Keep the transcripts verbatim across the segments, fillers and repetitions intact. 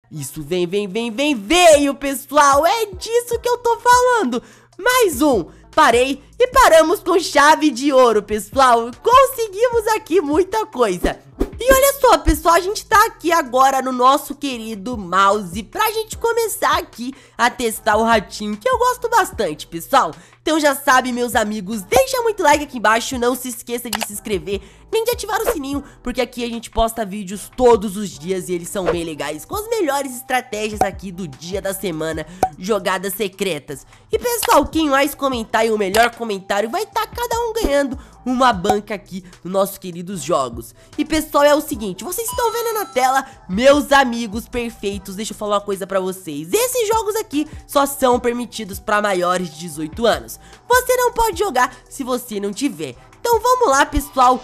Isso, vem, vem, vem, vem, veio, pessoal. É disso que eu tô falando. Mais um. Parei e paramos com chave de ouro, pessoal. Conseguimos aqui muita coisa. E olha só, pessoal, a gente tá aqui agora no nosso querido mouse pra gente começar aqui a testar o ratinho, que eu gosto bastante, pessoal. Então já sabe, meus amigos, deixa muito like aqui embaixo, não se esqueça de se inscrever, nem de ativar o sininho, porque aqui a gente posta vídeos todos os dias e eles são bem legais, com as melhores estratégias aqui do dia da semana, jogadas secretas. E pessoal, quem mais comentar e o melhor comentário vai estar cada um ganhando uma banca aqui nos nossos queridos jogos. E pessoal, é o seguinte, vocês estão vendo na tela, meus amigos perfeitos, deixa eu falar uma coisa pra vocês. Esses jogos aqui só são permitidos pra maiores de dezoito anos. Você não pode jogar se você não tiver. Então vamos lá, pessoal.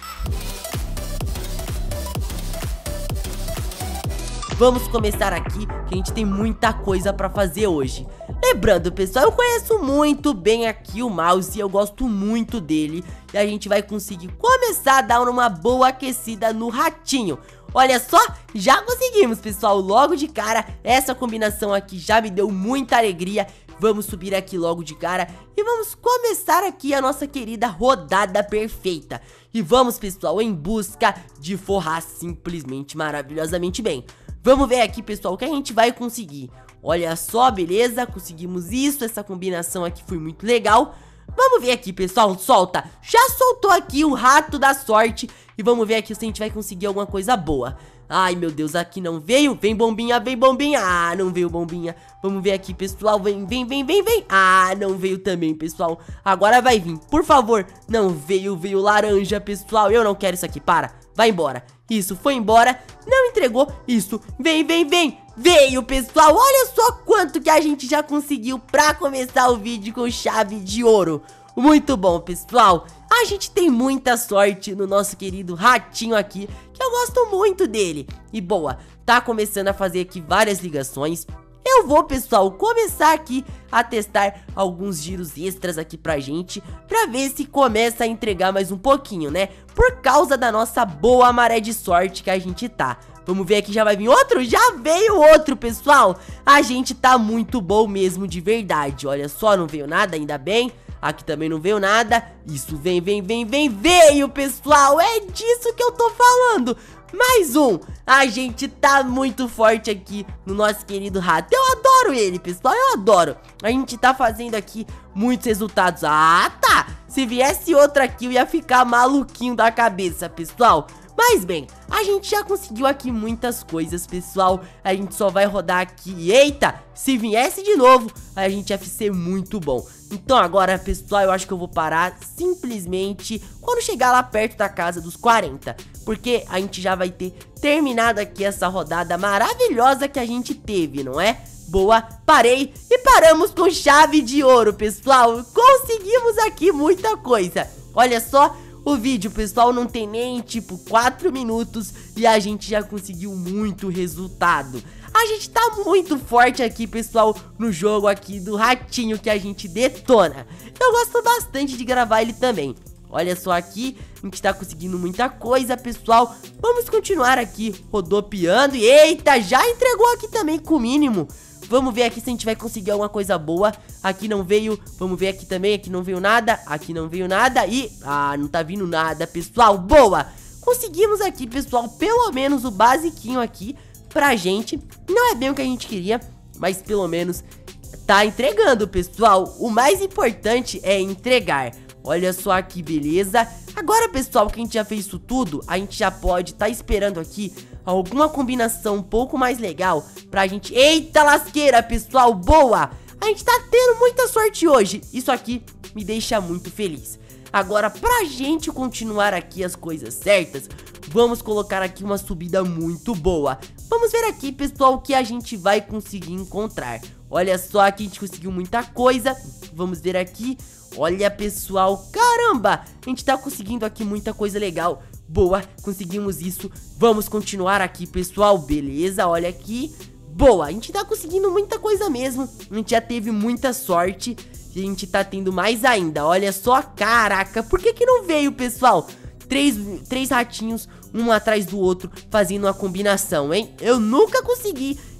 Vamos começar aqui, que a gente tem muita coisa pra fazer hoje. Lembrando, pessoal, eu conheço muito bem aqui o mouse e eu gosto muito dele. E a gente vai conseguir começar a dar uma boa aquecida no ratinho. Olha só, já conseguimos, pessoal, logo de cara. Essa combinação aqui já me deu muita alegria. Vamos subir aqui logo de cara e vamos começar aqui a nossa querida rodada perfeita. E vamos, pessoal, em busca de forrar simplesmente maravilhosamente bem. Vamos ver aqui, pessoal, o que a gente vai conseguir. Olha só, beleza, conseguimos isso, essa combinação aqui foi muito legal. Vamos ver aqui, pessoal, solta. Já soltou aqui o rato da sorte e vamos ver aqui se a gente vai conseguir alguma coisa boa. Ai, meu Deus, aqui não veio. Vem, bombinha, vem, bombinha. Ah, não veio, bombinha. Vamos ver aqui, pessoal. Vem, vem, vem, vem, vem. Ah, não veio também, pessoal. Agora vai vir, por favor. Não veio, veio laranja, pessoal. Eu não quero isso aqui, para. Vai embora. Isso, foi embora. Não entregou. Isso, vem, vem, vem. Veio, pessoal. Olha só quanto que a gente já conseguiu pra começar o vídeo com chave de ouro. Muito bom, pessoal. A gente tem muita sorte no nosso querido ratinho aqui, que eu gosto muito dele. E boa, tá começando a fazer aqui várias ligações. Eu vou, pessoal, começar aqui a testar alguns giros extras aqui pra gente, pra ver se começa a entregar mais um pouquinho, né? Por causa da nossa boa maré de sorte que a gente tá. Vamos ver aqui, já vai vir outro? Já veio outro, pessoal. A gente tá muito bom mesmo, de verdade. Olha só, não veio nada, ainda bem. Aqui também não veio nada. Isso, vem, vem, vem, vem, veio, pessoal. É disso que eu tô falando. Mais um. A gente tá muito forte aqui no nosso querido rato. Eu adoro ele, pessoal, eu adoro. A gente tá fazendo aqui muitos resultados. Ah, tá. Se viesse outro aqui, eu ia ficar maluquinho da cabeça, pessoal. Mas bem, a gente já conseguiu aqui muitas coisas, pessoal. A gente só vai rodar aqui. Eita, se viesse de novo, a gente ia ser muito bom. Então agora, pessoal, eu acho que eu vou parar simplesmente quando chegar lá perto da casa dos quarenta. Porque a gente já vai ter terminado aqui essa rodada maravilhosa que a gente teve, não é? Boa, parei e paramos com chave de ouro, pessoal. Conseguimos aqui muita coisa. Olha só, o vídeo, pessoal, não tem nem tipo quatro minutos e a gente já conseguiu muito resultado. A gente tá muito forte aqui, pessoal, no jogo aqui do ratinho que a gente detona. Eu gosto bastante de gravar ele também. Olha só aqui, a gente tá conseguindo muita coisa, pessoal. Vamos continuar aqui rodopiando. E eita, já entregou aqui também com o mínimo. Vamos ver aqui se a gente vai conseguir alguma coisa boa. Aqui não veio, vamos ver aqui também. Aqui não veio nada, aqui não veio nada. E, ah, não tá vindo nada, pessoal. Boa, conseguimos aqui, pessoal, pelo menos o basiquinho aqui pra gente. Não é bem o que a gente queria, mas pelo menos tá entregando, pessoal. O mais importante é entregar. Olha só que beleza. Agora, pessoal, que a gente já fez isso tudo, a gente já pode estar esperando aqui alguma combinação um pouco mais legal pra gente... Eita lasqueira, pessoal, boa! A gente tá tendo muita sorte hoje. Isso aqui me deixa muito feliz. Agora, pra gente continuar aqui as coisas certas, vamos colocar aqui uma subida muito boa. Vamos ver aqui, pessoal, o que a gente vai conseguir encontrar. Olha só, aqui a gente conseguiu muita coisa. Vamos ver aqui. Olha, pessoal, caramba, a gente tá conseguindo aqui muita coisa legal. Boa, conseguimos isso. Vamos continuar aqui, pessoal, beleza, olha aqui. Boa, a gente tá conseguindo muita coisa mesmo. A gente já teve muita sorte e a gente tá tendo mais ainda. Olha só, caraca, por que que não veio, pessoal? Três, três ratinhos, um atrás do outro, fazendo uma combinação, hein? Eu nunca consegui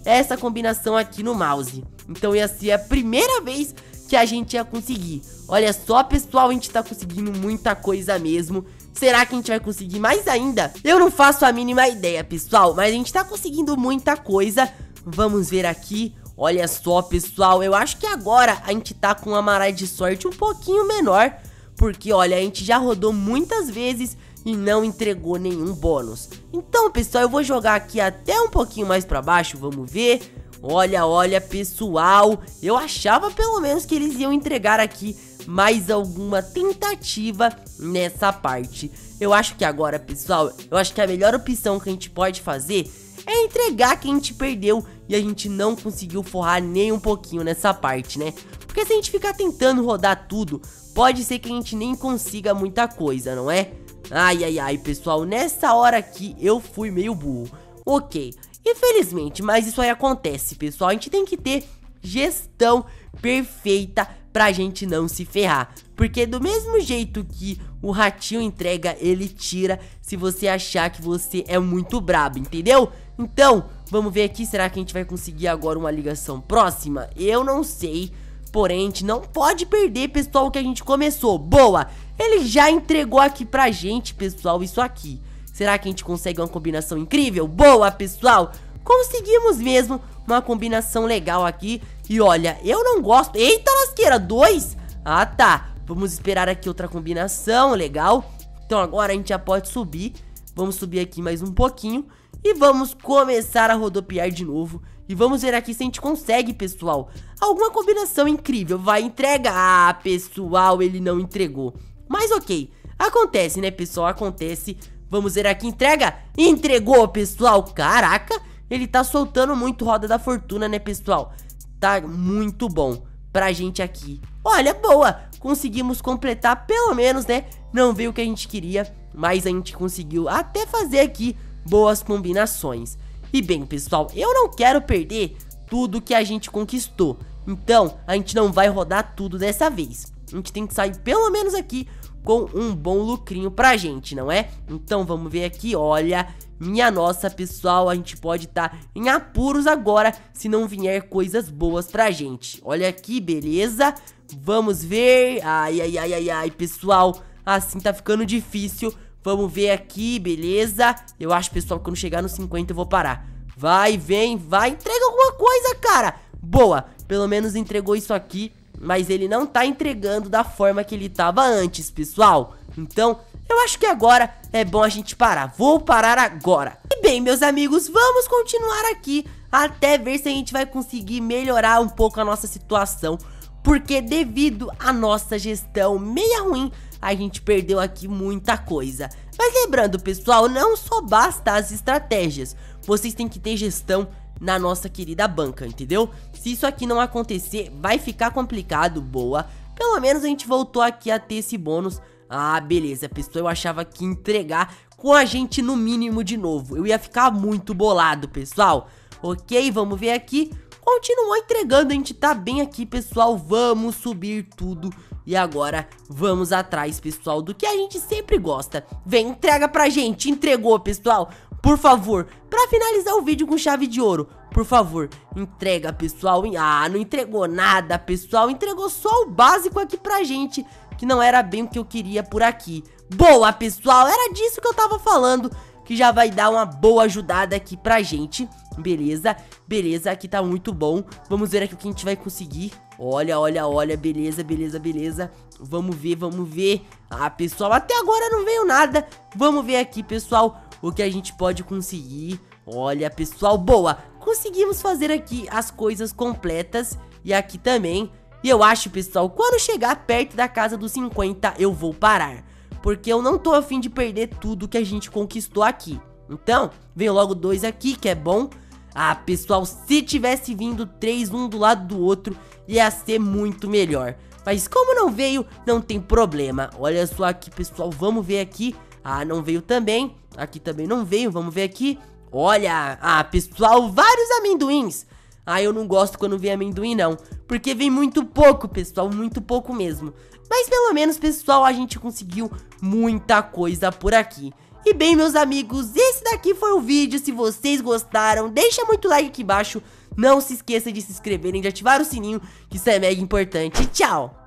essa combinação aqui no mouse. Então ia ser a primeira vez que a gente ia conseguir. Olha só, pessoal, a gente tá conseguindo muita coisa mesmo. Será que a gente vai conseguir mais ainda? Eu não faço a mínima ideia, pessoal, mas a gente tá conseguindo muita coisa. Vamos ver aqui. Olha só, pessoal, eu acho que agora a gente tá com uma maré de sorte um pouquinho menor, porque, olha, a gente já rodou muitas vezes e não entregou nenhum bônus. Então, pessoal, eu vou jogar aqui até um pouquinho mais pra baixo, vamos ver. Olha, olha, pessoal, eu achava pelo menos que eles iam entregar aqui mais alguma tentativa nessa parte. Eu acho que agora, pessoal, eu acho que a melhor opção que a gente pode fazer é entregar que a gente perdeu e a gente não conseguiu forrar nem um pouquinho nessa parte, né? Porque se a gente ficar tentando rodar tudo, pode ser que a gente nem consiga muita coisa, não é? Ai, ai, ai, pessoal, nessa hora aqui eu fui meio burro. Ok, infelizmente, mas isso aí acontece, pessoal. A gente tem que ter gestão perfeita pra gente não se ferrar. Porque do mesmo jeito que o ratinho entrega, ele tira se você achar que você é muito brabo, entendeu? Então, vamos ver aqui, será que a gente vai conseguir agora uma ligação próxima? Eu não sei, porém a gente não pode perder, pessoal, o que a gente começou. Boa, ele já entregou aqui pra gente, pessoal, isso aqui. Será que a gente consegue uma combinação incrível? Boa, pessoal, conseguimos mesmo uma combinação legal aqui. E olha, eu não gosto... Eita lasqueira, dois? Ah, tá. Vamos esperar aqui outra combinação, legal. Então agora a gente já pode subir. Vamos subir aqui mais um pouquinho. E vamos começar a rodopiar de novo. E vamos ver aqui se a gente consegue, pessoal, alguma combinação incrível. Vai, entrega. Ah, pessoal, ele não entregou. Mas ok, acontece, né, pessoal, acontece. Vamos ver aqui, entrega. Entregou, pessoal. Caraca, ele tá soltando muito roda da fortuna, né, pessoal? Tá muito bom pra gente aqui. Olha, boa, conseguimos completar pelo menos, né? Não veio o que a gente queria, mas a gente conseguiu até fazer aqui boas combinações. E bem, pessoal, eu não quero perder tudo que a gente conquistou. Então, a gente não vai rodar tudo dessa vez. A gente tem que sair pelo menos aqui com um bom lucrinho pra gente, não é? Então vamos ver aqui, olha, minha nossa, pessoal, a gente pode estar tá em apuros agora se não vier coisas boas pra gente. Olha aqui, beleza? Vamos ver, ai, ai, ai, ai, ai, pessoal, assim tá ficando difícil. Vamos ver aqui, beleza? Eu acho, pessoal, que quando chegar nos cinquenta eu vou parar. Vai, vem, vai, entrega alguma coisa, cara. Boa, pelo menos entregou isso aqui. Mas ele não tá entregando da forma que ele tava antes, pessoal. Então, eu acho que agora é bom a gente parar. Vou parar agora. E bem, meus amigos, vamos continuar aqui até ver se a gente vai conseguir melhorar um pouco a nossa situação. Porque devido à nossa gestão meia ruim, a gente perdeu aqui muita coisa. Mas lembrando, pessoal, não só basta as estratégias. Vocês têm que ter gestão na nossa querida banca, entendeu? Se isso aqui não acontecer, vai ficar complicado. Boa, pelo menos a gente voltou aqui a ter esse bônus. Ah, beleza, pessoal, eu achava que entregar com a gente no mínimo de novo eu ia ficar muito bolado, pessoal. Ok, vamos ver aqui. Continuou entregando, a gente tá bem aqui, pessoal. Vamos subir tudo. E agora vamos atrás, pessoal, do que a gente sempre gosta. Vem, entrega pra gente. Entregou, pessoal. Por favor, pra finalizar o vídeo com chave de ouro, por favor, entrega, pessoal. Ah, não entregou nada, pessoal. Entregou só o básico aqui pra gente, que não era bem o que eu queria por aqui. Boa, pessoal, era disso que eu tava falando, que já vai dar uma boa ajudada aqui pra gente. Beleza, beleza, aqui tá muito bom. Vamos ver aqui o que a gente vai conseguir. Olha, olha, olha, beleza, beleza, beleza. Vamos ver, vamos ver. Ah, pessoal, até agora não veio nada. Vamos ver aqui, pessoal, o que a gente pode conseguir. Olha, pessoal, boa. Conseguimos fazer aqui as coisas completas. E aqui também. E eu acho, pessoal, quando chegar perto da casa dos cinquenta, eu vou parar. Porque eu não tô a fim de perder tudo que a gente conquistou aqui. Então, veio logo dois aqui, que é bom. Ah, pessoal, se tivesse vindo três, um do lado do outro, ia ser muito melhor. Mas como não veio, não tem problema. Olha só aqui, pessoal, vamos ver aqui. Ah, não veio também. Aqui também não veio, vamos ver aqui. Olha, ah, pessoal, vários amendoins. Ah, eu não gosto quando vem amendoim, não. Porque vem muito pouco, pessoal, muito pouco mesmo. Mas pelo menos, pessoal, a gente conseguiu muita coisa por aqui. E bem, meus amigos, esse daqui foi o vídeo. Se vocês gostaram, deixa muito like aqui embaixo. Não se esqueça de se inscreverem, de ativar o sininho, que isso é mega importante. Tchau!